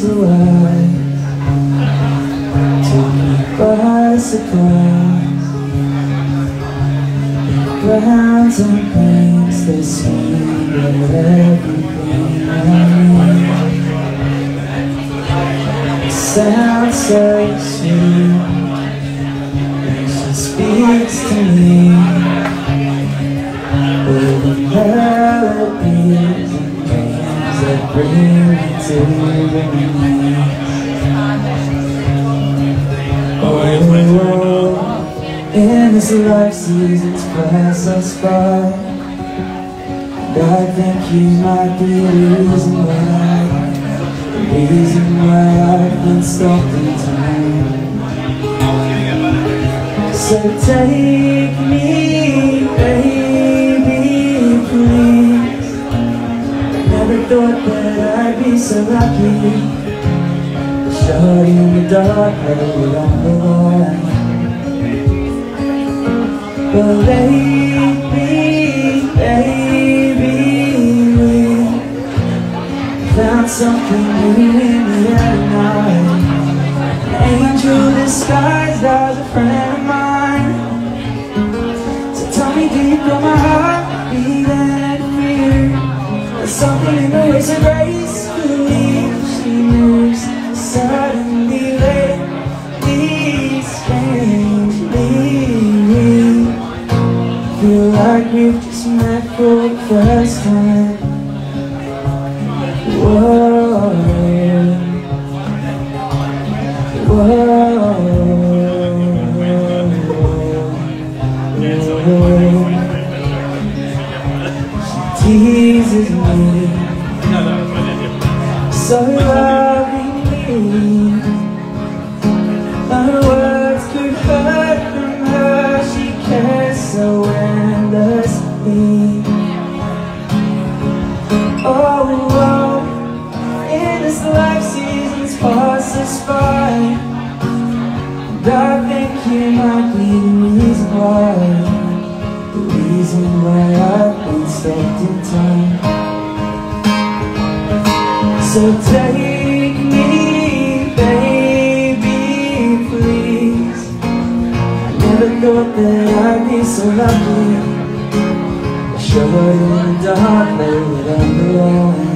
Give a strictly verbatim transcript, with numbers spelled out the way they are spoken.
away, took me by surprise. Browns and pinks, they seem like everything I need. It sounds so sweet, she speaks to me. All the melodies and dreams that bring me to me. Oh, in this life seasons pass us by, and I think you might be the reason why, the reason why I've been stopped in time. So take me, baby, please. I never thought that I'd be so lucky. Shot in the dark, right on the line. But lately, baby, we found something new in the other night. An angel disguised as a friend of mine. So tell me, do you feel my heart beating in fear? There's something in the way so gracefully she moves. Suddenly lately, strangely, we feel like we've just met for the first time. Whoa, whoa, whoa. She teases me so lovingly. My words could hurt from her. She cares so endlessly. Oh, oh, in this life seasons pass us by, and I think you might be the reason why, the reason why I've been stopped in time. So take me, baby, please. I never thought that I'd be so lucky. I showed in the dark, laid on the line.